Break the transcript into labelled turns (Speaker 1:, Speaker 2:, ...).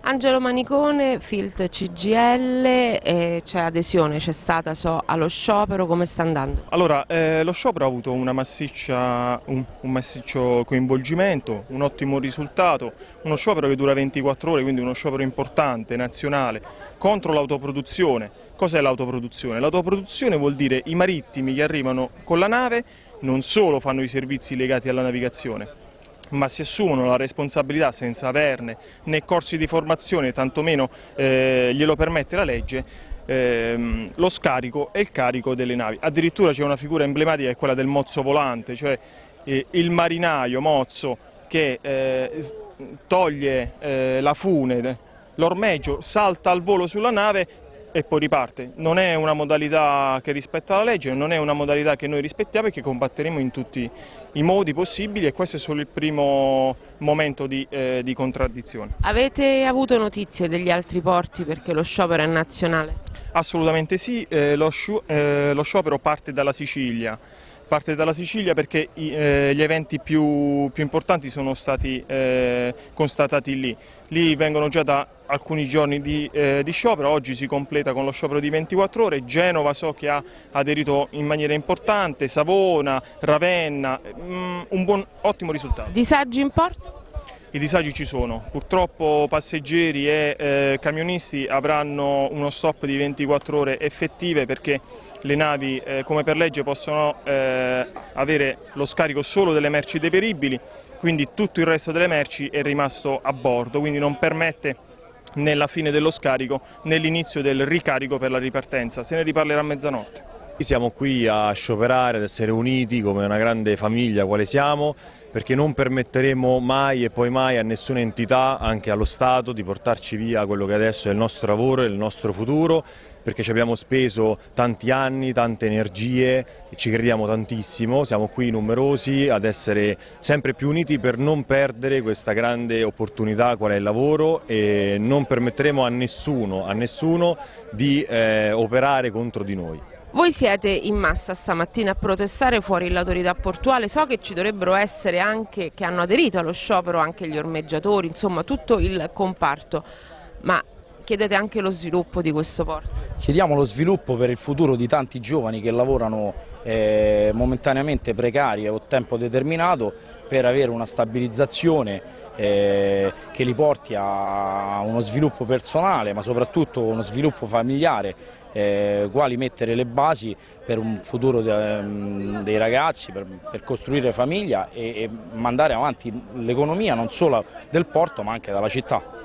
Speaker 1: Angelo Manicone, Filt CGIL, c'è adesione, c'è stata allo sciopero, come sta andando?
Speaker 2: Allora, lo sciopero ha avuto un massiccio coinvolgimento, un ottimo risultato, uno sciopero che dura 24 ore, quindi uno sciopero importante, nazionale, contro l'autoproduzione. Cos'è l'autoproduzione? L'autoproduzione vuol dire i marittimi che arrivano con la nave non solo fanno i servizi legati alla navigazione, ma si assumono la responsabilità senza averne né corsi di formazione, tantomeno glielo permette la legge, lo scarico e il carico delle navi. Addirittura c'è una figura emblematica che è quella del mozzo volante, cioè il marinaio mozzo che toglie la fune, l'ormeggio, salta al volo sulla nave e poi riparte. Non è una modalità che rispetta la legge, non è una modalità che noi rispettiamo e che combatteremo in tutti i modi possibili, e questo è solo il primo momento di contraddizione.
Speaker 1: Avete avuto notizie degli altri porti perché lo sciopero è nazionale?
Speaker 2: Assolutamente sì, lo sciopero parte dalla Sicilia. Parte dalla Sicilia perché gli eventi più importanti sono stati constatati lì. Lì vengono già da alcuni giorni di sciopero, oggi si completa con lo sciopero di 24 ore, Genova so che ha aderito in maniera importante, Savona, Ravenna, ottimo risultato.
Speaker 1: Disagi in porto?
Speaker 2: I disagi ci sono, purtroppo passeggeri e camionisti avranno uno stop di 24 ore effettive perché le navi come per legge possono avere lo scarico solo delle merci deperibili, quindi tutto il resto delle merci è rimasto a bordo, quindi non permette né la fine dello scarico né l'inizio del ricarico per la ripartenza. Se ne riparlerà a mezzanotte.
Speaker 3: Siamo qui a scioperare, ad essere uniti come una grande famiglia quale siamo, perché non permetteremo mai e poi mai a nessuna entità, anche allo Stato, di portarci via quello che adesso è il nostro lavoro e il nostro futuro, perché ci abbiamo speso tanti anni, tante energie, ci crediamo tantissimo, siamo qui numerosi ad essere sempre più uniti per non perdere questa grande opportunità qual è il lavoro, e non permetteremo a nessuno di operare contro di noi.
Speaker 1: Voi siete in massa stamattina a protestare fuori l'autorità portuale, so che ci dovrebbero essere anche, che hanno aderito allo sciopero, anche gli ormeggiatori, insomma tutto il comparto, ma chiedete anche lo sviluppo di questo porto?
Speaker 4: Chiediamo lo sviluppo per il futuro di tanti giovani che lavorano momentaneamente precari o a tempo determinato, per avere una stabilizzazione che li porti a uno sviluppo personale, ma soprattutto uno sviluppo familiare, quali mettere le basi per un futuro dei ragazzi, per costruire famiglia e mandare avanti l'economia non solo del porto ma anche della città.